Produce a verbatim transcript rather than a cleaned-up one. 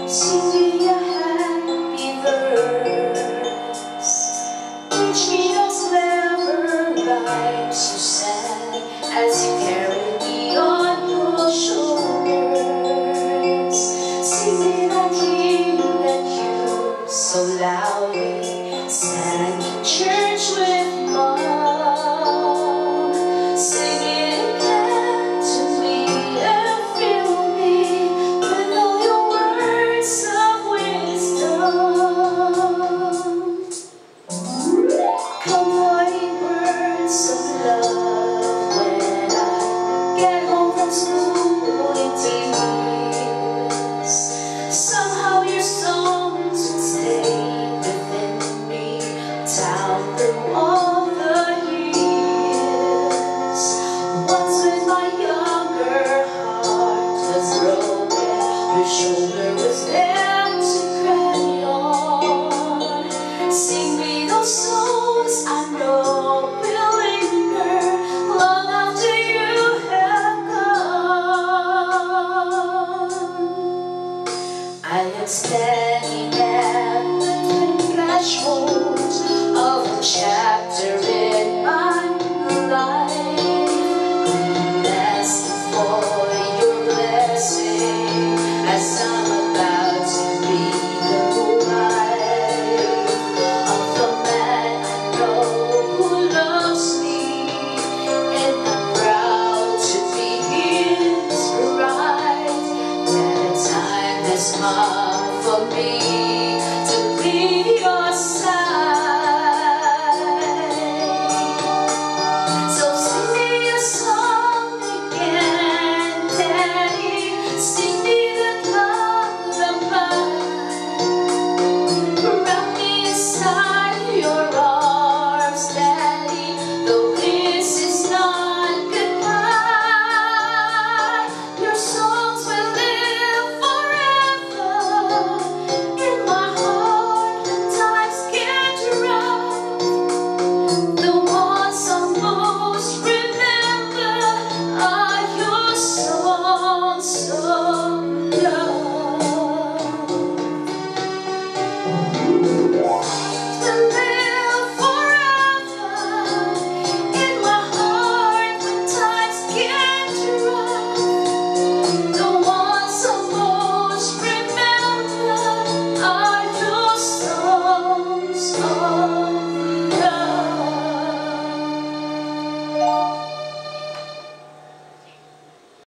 Sing me a happy verse. Teach me those clever rhymes you said as you carry me on your shoulders. Sing me that hymn that you so loudly sang in church with mom. Sing it again to me and fill me with all your words of wisdom. Comforting words of love when I get home from school in tears. Somehow your songs will stay within me down through all the years. Once when my younger heart was broken, your shoulder was there to cry on. Sing me those songs I know will linger long after you have gone. I am standing at the threshold of a chapter in my life, asking for your blessing as I'm about to be the wife of the man I know who loves me, and I'm proud to be his bride. That time has come for me to leave your side. So sing me a song again, Daddy. Sing me the lullaby. Wrap me inside your arms, Daddy, though this is not goodbye. Your songs will live forever in my heart when times get rough. The ones I most remember are your songs of love. To live forever in my heart when times get rough. The ones I most remember are your songs of love.